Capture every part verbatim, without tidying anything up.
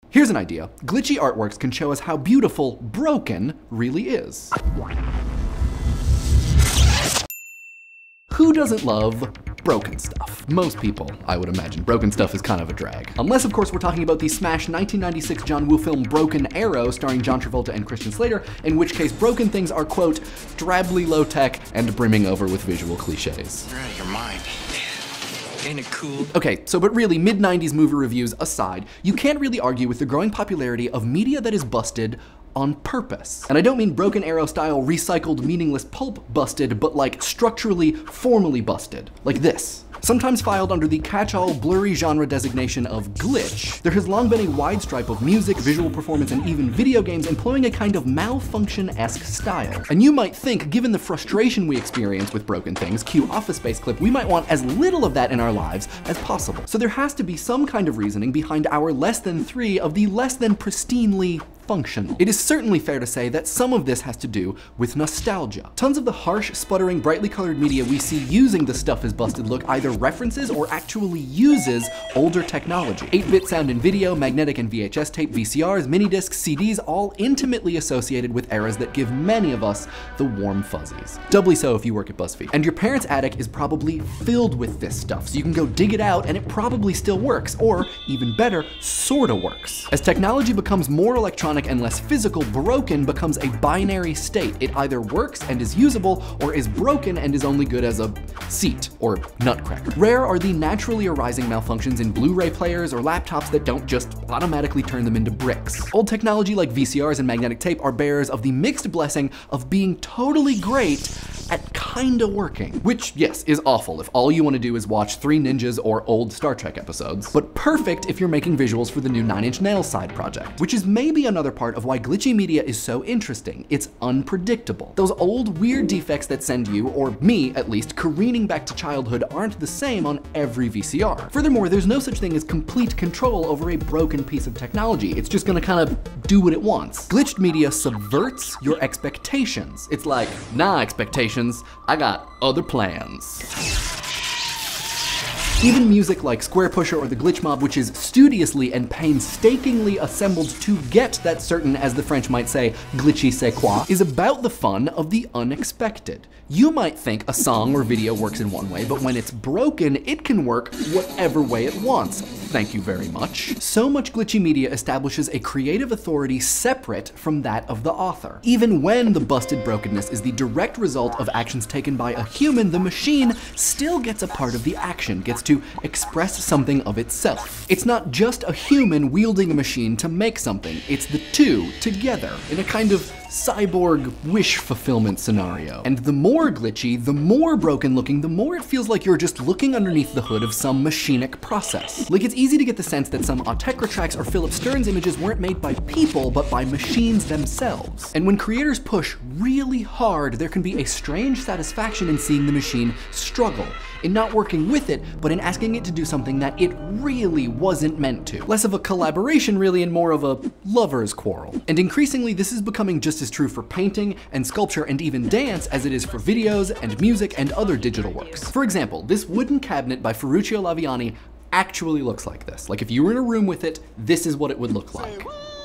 Here's an idea. Glitchy artworks can show us how beautiful broken really is. Who doesn't love broken stuff? Most people, I would imagine. Broken stuff is kind of a drag. Unless, of course, we're talking about the smash nineteen ninety-six John Woo film Broken Arrow starring John Travolta and Christian Slater, in which case broken things are, quote, drably low-tech and brimming over with visual cliches. You're out of your mind. Ain't it cool? Okay, so but really, mid nineties movie reviews aside, you can't really argue with the growing popularity of media that is busted on purpose. And I don't mean Broken Arrow style recycled meaningless pulp busted, but like structurally, formally busted. Like this. Sometimes filed under the catch-all blurry genre designation of glitch, there has long been a wide stripe of music, visual performance, and even video games employing a kind of malfunction-esque style. And you might think, given the frustration we experience with broken things, cue Office Space clip, we might want as little of that in our lives as possible. So there has to be some kind of reasoning behind our less than three of the less than pristinely functional. It is certainly fair to say that some of this has to do with nostalgia. Tons of the harsh, sputtering, brightly colored media we see using the stuff is busted look either references or actually uses older technology. eight bit sound and video, magnetic and V H S tape, V C Rs, mini discs, C Ds, all intimately associated with eras that give many of us the warm fuzzies. Doubly so if you work at BuzzFeed. And your parents' attic is probably filled with this stuff, so you can go dig it out and it probably still works, or even better, sorta works. As technology becomes more electronic and less physical, broken becomes a binary state. It either works and is usable, or is broken and is only good as a seat or nutcracker. Rare are the naturally arising malfunctions in Blu-ray players or laptops that don't just automatically turn them into bricks. Old technology like V C Rs and magnetic tape are bearers of the mixed blessing of being totally great at kinda working. Which, yes, is awful if all you want to do is watch Three Ninjas or old Star Trek episodes, but perfect if you're making visuals for the new Nine Inch Nails side project, which is maybe another part of why glitchy media is so interesting. It's unpredictable. Those old weird defects that send you, or me at least, careening back to childhood aren't the same on every V C R. Furthermore, there's no such thing as complete control over a broken piece of technology. It's just gonna kind of do what it wants. Glitched media subverts your expectations. It's like, nah, expectations, I got other plans. Even music like Square Pusher or the Glitch Mob, which is studiously and painstakingly assembled to get that certain, as the French might say, glitchy c'est quoi, is about the fun of the unexpected. You might think a song or video works in one way, but when it's broken, it can work whatever way it wants. Thank you very much. So much glitchy media establishes a creative authority separate from that of the author. Even when the busted brokenness is the direct result of actions taken by a human, the machine still gets a part of the action, gets to express something of itself. It's not just a human wielding a machine to make something, it's the two together in a kind of cyborg wish fulfillment scenario. And the more glitchy, the more broken looking, the more it feels like you're just looking underneath the hood of some machinic process. Like, it's easy to get the sense that some Autechre tracks or Philip Stearns images weren't made by people, but by machines themselves. And when creators push really hard, there can be a strange satisfaction in seeing the machine struggle, in not working with it, but in asking it to do something that it really wasn't meant to. Less of a collaboration really, and more of a lover's quarrel. And increasingly, this is becoming just as true for painting and sculpture and even dance as it is for videos and music and other digital works. For example, this wooden cabinet by Ferruccio Laviani actually looks like this. Like, if you were in a room with it, this is what it would look like.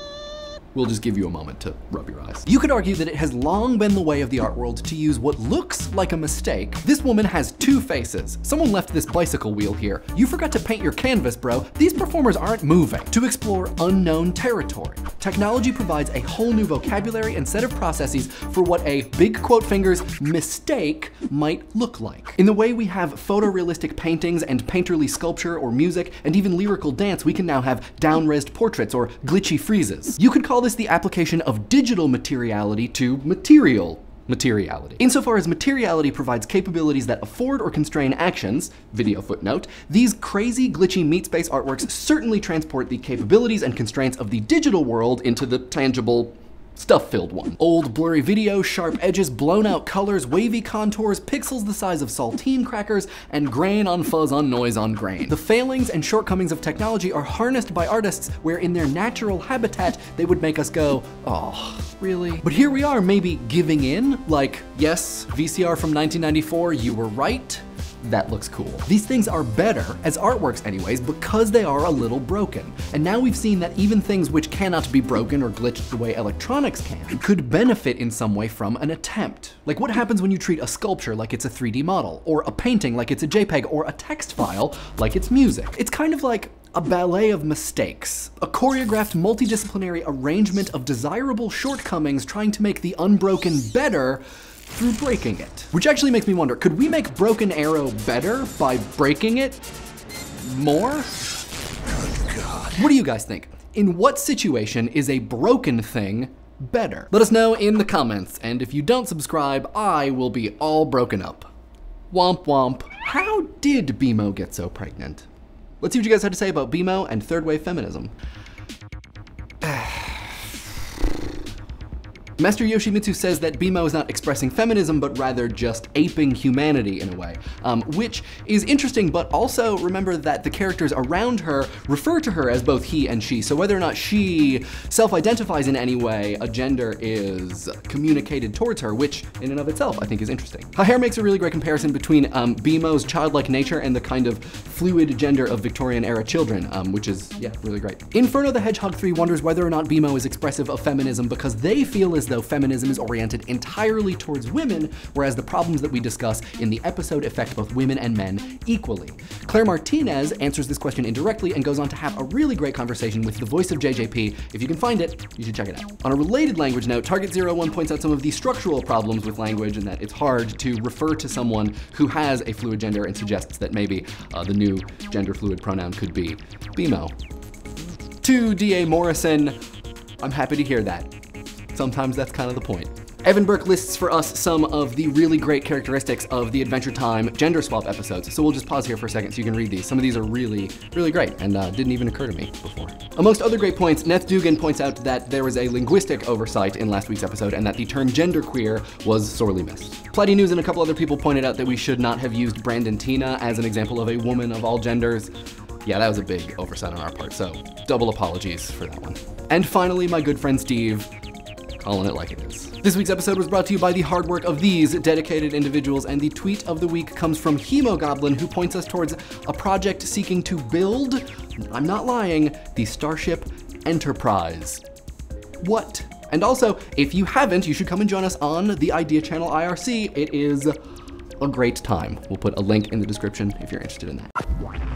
We'll just give you a moment to rub your eyes. You could argue that it has long been the way of the art world to use what looks like a mistake. This woman has two faces. Someone left this bicycle wheel here. You forgot to paint your canvas, bro. These performers aren't moving. To explore unknown territory. Technology provides a whole new vocabulary and set of processes for what a, big quote fingers, mistake might look like. In the way we have photorealistic paintings and painterly sculpture or music and even lyrical dance, we can now have down-resed portraits or glitchy freezes. You could call this the application of digital materiality to material materiality. Insofar as materiality provides capabilities that afford or constrain actions, video footnote, these crazy, glitchy meat space artworks certainly transport the capabilities and constraints of the digital world into the tangible, stuff-filled one. Old blurry video, sharp edges, blown out colors, wavy contours, pixels the size of saltine crackers, and grain on fuzz on noise on grain. The failings and shortcomings of technology are harnessed by artists where in their natural habitat they would make us go, oh, really? But here we are maybe giving in, like, yes, V C R from nineteen ninety-four, you were right. that looks cool. These things are better, as artworks anyways, because they are a little broken. And now we've seen that even things which cannot be broken or glitched the way electronics can, could benefit in some way from an attempt. Like what happens when you treat a sculpture like it's a three D model, or a painting like it's a JPEG, or a text file like it's music. It's kind of like a ballet of mistakes, a choreographed multidisciplinary arrangement of desirable shortcomings trying to make the unbroken better through breaking it. Which actually makes me wonder, could we make Broken Arrow better by breaking it more? Oh, God. What do you guys think? In what situation is a broken thing better? Let us know in the comments, and if you don't subscribe, I will be all broken up. Womp womp. How did B M O get so pregnant? Let's see what you guys had to say about B M O and third wave feminism. Master Yoshimitsu says that B M O is not expressing feminism, but rather just aping humanity in a way, um, which is interesting, but also remember that the characters around her refer to her as both he and she, so whether or not she self-identifies in any way, a gender is communicated towards her, which in and of itself I think is interesting. Haher makes a really great comparison between um, B M O's childlike nature and the kind of fluid gender of Victorian era children, um, which is, yeah, really great. Inferno the Hedgehog three wonders whether or not B M O is expressive of feminism because they feel as though feminism is oriented entirely towards women, whereas the problems that we discuss in the episode affect both women and men equally. Claire Martinez answers this question indirectly and goes on to have a really great conversation with the voice of J J P. If you can find it, you should check it out. On a related language note, Target zero one points out some of the structural problems with language and that it's hard to refer to someone who has a fluid gender and suggests that maybe uh, the new gender fluid pronoun could be B M O. To D A Morrison, I'm happy to hear that. Sometimes that's kind of the point. Evan Burke lists for us some of the really great characteristics of the Adventure Time gender swap episodes, so we'll just pause here for a second so you can read these. Some of these are really, really great and uh, didn't even occur to me before. Amongst other great points, Neth Dugan points out that there was a linguistic oversight in last week's episode and that the term genderqueer was sorely missed. Platy News and a couple other people pointed out that we should not have used Brandon Tina as an example of a woman of all genders. Yeah, that was a big oversight on our part, so double apologies for that one. And finally, my good friend Steve, calling it like it is. This week's episode was brought to you by the hard work of these dedicated individuals, and the tweet of the week comes from Hemogoblin, who points us towards a project seeking to build, I'm not lying, the Starship Enterprise. What? And also, if you haven't, you should come and join us on the Idea Channel I R C. It is a great time. We'll put a link in the description if you're interested in that.